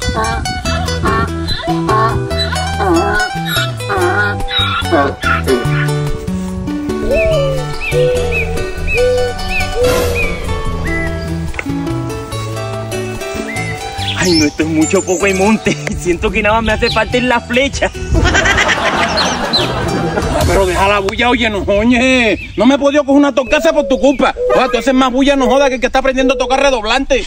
Ay, no, esto es mucho poco y monte. Siento que nada más me hace falta en la flecha. Pero deja la bulla, oye, no, oye. No me he podido coger una tocasa por tu culpa. Oye, tú haces más bulla, no joda, que el que está aprendiendo a tocar redoblante.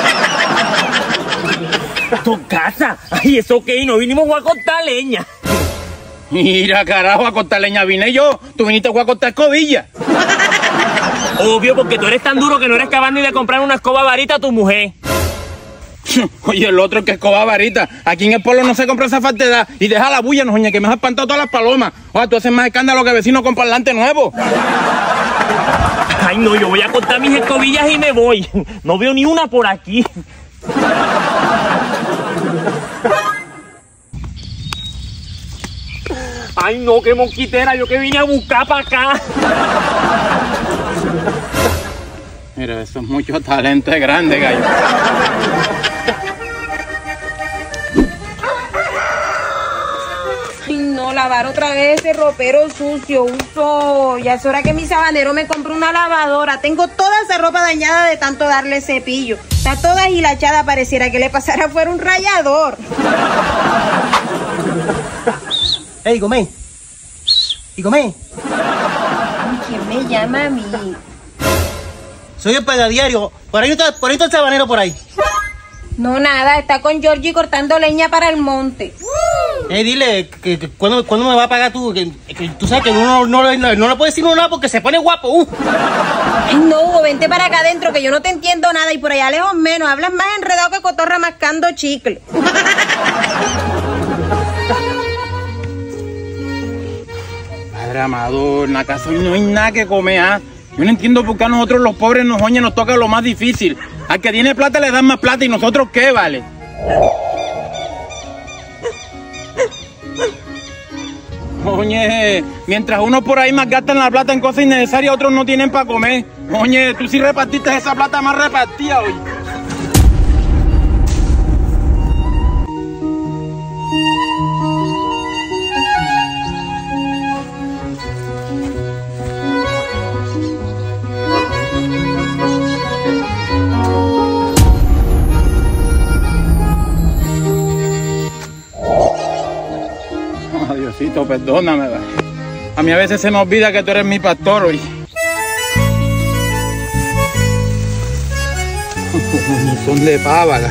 ¿Tocasa? Ay, eso ok, no vinimos a cortar leña. Mira, carajo, a cortar leña vine yo. Tú viniste a cortar escobilla. Obvio, porque tú eres tan duro que no eres capaz ni de comprar una escoba varita a tu mujer. Oye, el otro que escoba varita. Aquí en el pueblo no se compra esa faltedad. Y deja la bulla, no, oye, que me has espantado todas las palomas. Oye, tú haces más escándalo que vecino con parlante nuevo. Ay, no, yo voy a cortar mis escobillas y me voy. No veo ni una por aquí. Ay, no, qué mosquitera, yo que vine a buscar para acá. Mira, eso es mucho talento, es grande, gallo. Ay, no, lavar otra vez ese ropero sucio, uso. Ya es hora que mi sabanero me compre una lavadora. Tengo toda esa ropa dañada de tanto darle cepillo. Está toda hilachada, pareciera que le pasara fuera un rallador. Ey, Gomé. ¿Y Gomé? ¿Quién me llama a mí? Soy el pegadiario. Por ahí está el sabanero por ahí. No, nada, está con Georgie cortando leña para el monte. Dile que ¿cuándo me va a pagar tú? Que tú sabes que uno no le puede decir nada porque se pone guapo. Ay, no, Hugo, vente para acá adentro que yo no te entiendo nada y por allá lejos menos. Hablas más enredado que cotorra mascando chicle. Padre amado, en la casa hoy no hay nada que comer, ¿ah? Yo no entiendo por qué a nosotros los pobres nos toca lo más difícil. Al que tiene plata le dan más plata y nosotros ¿qué, vale? Oye, mientras uno por ahí más gastan la plata en cosas innecesarias, otros no tienen para comer. Oye, tú sí repartiste esa plata más repartida hoy. Diosito, perdóname. A mí a veces se me olvida que tú eres mi pastor hoy. Son de pávaga.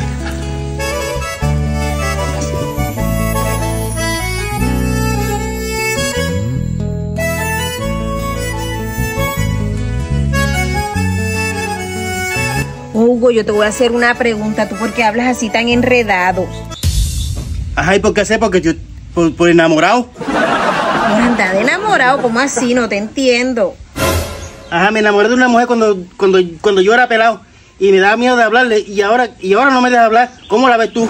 Hugo, yo te voy a hacer una pregunta. ¿Tú por qué hablas así tan enredado? Ajá, ¿y por qué sé? Porque yo... Por enamorado. ¿Por andar de enamorado? ¿Cómo así? No te entiendo. Ajá, me enamoré de una mujer cuando yo era pelado. Y me daba miedo de hablarle. Y ahora no me deja hablar. ¿Cómo la ves tú?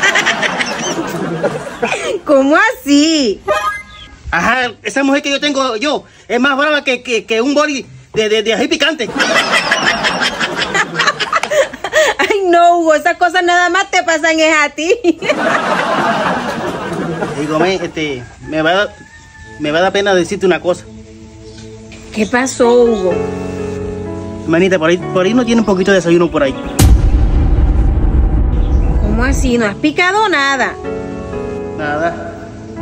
¿Cómo así? Ajá, esa mujer que yo tengo yo es más brava que un boli de ají picante. Ay, no, Hugo, esas cosas nada más te pasan es a ti. Digo, me va a dar pena decirte una cosa. ¿Qué pasó, Hugo? Manita, por ahí no tiene un poquito de desayuno por ahí. ¿Cómo así? ¿No has picado nada? Nada.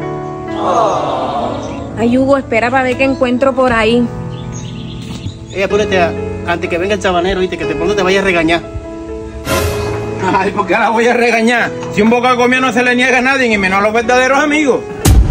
Ay, Hugo, espera para ver qué encuentro por ahí. Apúrate antes que venga el sabanero, ¿viste? Que de pronto te vaya a regañar. Ay, ¿por qué la voy a regañar? Si un bocado de comida no se le niega a nadie, y menos a los verdaderos amigos.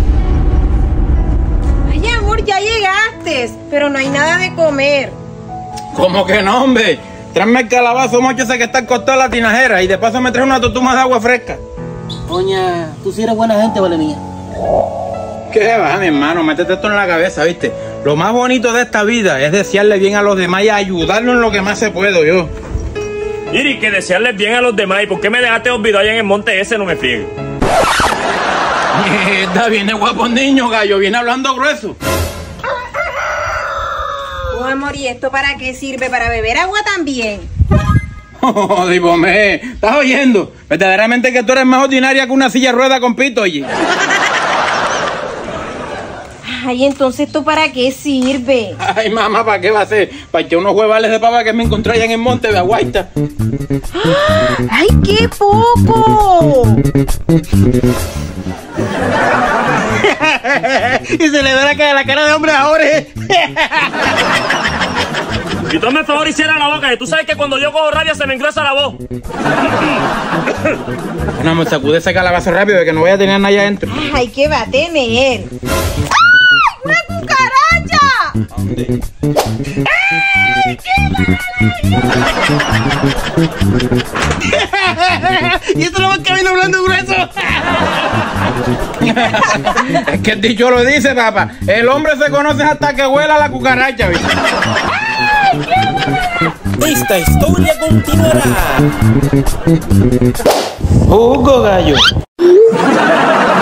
Ay, amor, ya llegaste, pero no hay nada de comer. ¿Cómo que no, hombre? Tráeme el calabazo mocho ese que está al costado de la tinajera y de paso me trae una totuma de agua fresca. Doña, tú sí eres buena gente, vale mía. ¿Qué va, mi hermano? Métete esto en la cabeza, ¿viste? Lo más bonito de esta vida es desearle bien a los demás y ayudarlos en lo que más se puedo yo. Iri, que desearles bien a los demás. ¿Y por qué me dejaste olvidado allá en el monte ese? No me friegues. Mierda, viene guapo niño, gallo. Viene hablando grueso. Oh, amor, ¿y esto para qué sirve? ¿Para beber agua también? Oh, Dibomé, ¿estás oyendo? Verdaderamente que tú eres más ordinaria que una silla de rueda con pito, oye. Ay, entonces, ¿esto para qué sirve? Ay, mamá, ¿para qué va a ser? Para echar unos huevales de papa que me encontré allá en el monte de Aguaita. ¡Ay, qué poco! Y se le ve la cara de hombre ahora. Y tú me favor y cierra la boca, que tú sabes que cuando yo cojo rabia se me engrosa la voz. No, me sacude ese calabazo rápido de que no voy a tener nada allá adentro. ¡Ay, qué va a tener! ¡Ay, una cucaracha! ¿Dónde? ¡Ay, Y esto lo va camino hablando grueso. Es que el dicho lo dice, papá. El hombre se conoce hasta que huela la cucaracha, ¿viste? Esta historia continuará. Jugo gallo.